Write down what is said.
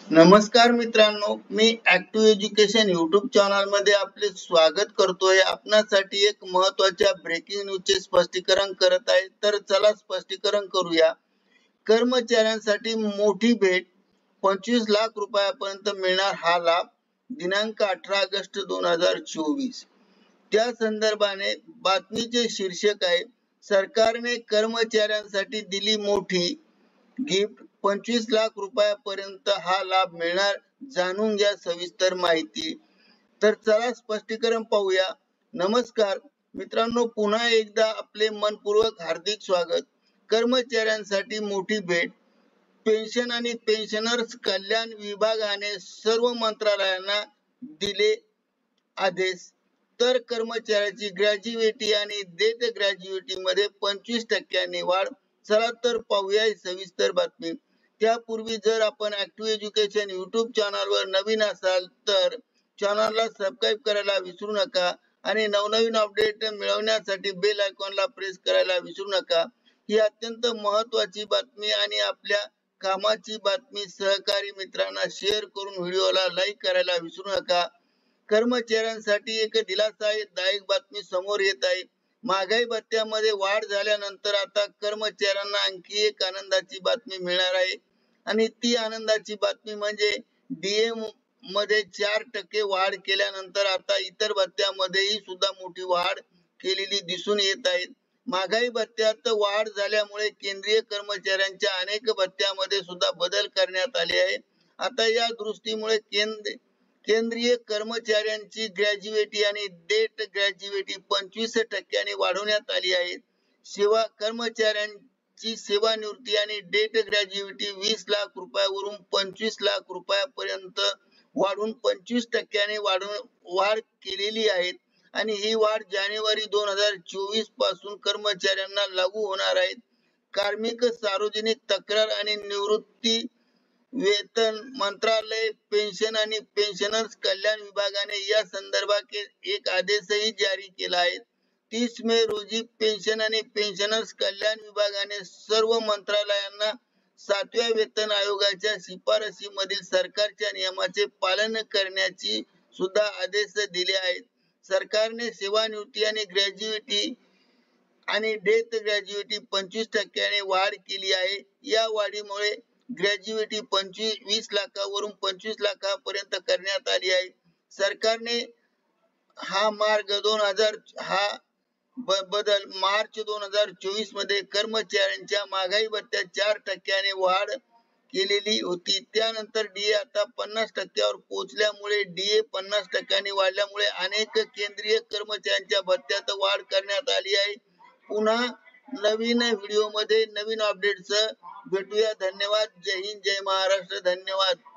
नमस्कार मित्रांनो, मी ऍक्टिव्ह एज्युकेशन युट्यूब चॅनल मध्ये आपले स्वागत करतोय। आपणासाठी एक महत्त्वाच्या ब्रेकिंग न्यूजचे स्पष्टीकरण करत आहे। तर चला स्पष्टीकरण करूया। कर्मचाऱ्यांसाठी मोठी भेट, 25 लाख रुपयापर्यंत मिळणार हा लाभ, दिनांक 18 ऑगस्ट 2024। त्या संदर्भाने बातमीचे शीर्षक आहे, सरकारने कर्मचाऱ्यांसाठी दिली मोठी गिफ्ट, 25 लाख रुपयापर्यंत हा लाभ मिळणार, जाणून घ्या सविस्तर माहिती। तर चला स्पष्टीकरण पाहूया। नमस्कार मित्रांनो, पुन्हा एकदा आपले मनपूर्वक हार्दिक स्वागत। कर्मचाऱ्यांसाठी मोठी भेट, पेन्शन आणि पेन्शनर्स कल्याण विभागाने सर्व मंत्रालयांना दिले आदेश। तर कर्मचाऱ्याची ग्रॅज्युएटी आणि डेथ ग्रॅज्युएटी मध्ये 25% वाढ। चला तर पाहूया सविस्तर बातमी। त्यापूर्वी जर आपण ऍक्टिव्ह एज्युकेशन युट्यूब चॅनलवर नवीन असाल तर चॅनलला सबस्क्राईब करायला विसरू नका आणि नवनवीन अपडेट मिळवण्यासाठी बेल आयकॉनला प्रेस करायला विसरू नका। ही अत्यंत महत्त्वाची बातमी आणि आपल्या कामाची बातमी सहकारी मित्रांना शेअर करून व्हिडिओला लाईक करायला विसरू नका। कर्मचाऱ्यांसाठी एक दिलासादायक बातमी समोर येत आहे। महागाई भत्त्यामध्ये वाढ झाल्यानंतर आता कर्मचाऱ्यांना आणखी एक आनंदाची बातमी मिळणार आहे आणि ती आनंदाची बातमी म्हणजे डीए मध्ये 4% वाढ केल्यानंतर आता इतर भत्त्यामध्येही सुद्धा मोठी वाढ केलेली दिसून येत आहे। महागाई भत्त्यात वाढ झाल्यामुळे केंद्रीय कर्मचाऱ्यांच्या अनेक भत्त्यामध्ये सुद्धा बदल करण्यात आले आहे। आता या दृष्टीमुळे केंद्रीय कर्मचाऱ्यांची ग्रॅज्युएटी आणि डेथ ग्रॅज्युएटी 25% वाढवण्यात आली आहे। सेवा कर्मचाऱ्यांची सेवानिवृत्ती आणि डेथ ग्रॅज्युएटी 20 लाख रुपयावरून 25 लाख रुपयापर्यंत वाढून 25% वाढ केलेली आहे आणि ही वाढ जानेवारी 2024 पासून कर्मचाऱ्यांना लागू होणार आहे। कार्मिक, सार्वजनिक तक्रार आणि निवृत्ती वेतन मंत्रालय, पेन्शन आणि पेन्शनर्स कल्याण विभागाने या संदर्भात एक आदेशही जारी केला आहे। 30 मे रोजी पेन्शन आणि पेन्शनर्स कल्याण विभागाने सर्व मंत्रालयांना 7व्या वेतन आयोगाच्या शिफारसीमधील सरकारच्या नियमाचे पालन करण्याची सुद्धा आदेश दिले आहेत। सरकारने सेवानिवृत्ती आणि ग्रॅज्युएटी आणि डेथ ग्रॅज्युएटी 25% वाढ केली आहे। या वाढीमुळे ग्रॅज्युएटी 20 लाखावरून 25 लाखापर्यंत करण्यात आली आहे। सरकारने हा बदल मार्च 2024 मध्ये कर्मचाऱ्यांच्या महागाई भत्त्यात 4% वाढ केलेली होती। त्यानंतर डीए आता 50% वर पोहोचल्यामुळे डीए 50% वाढल्यामुळे अनेक केंद्रीय कर्मचाऱ्यांच्या भत्त्यात वाढ करण्यात आली आहे। पुन्हा नवीन व्हिडिओ मध्ये नवीन अपडेट्स भेटूया। धन्यवाद। जय हिंद, जय महाराष्ट्र। धन्यवाद।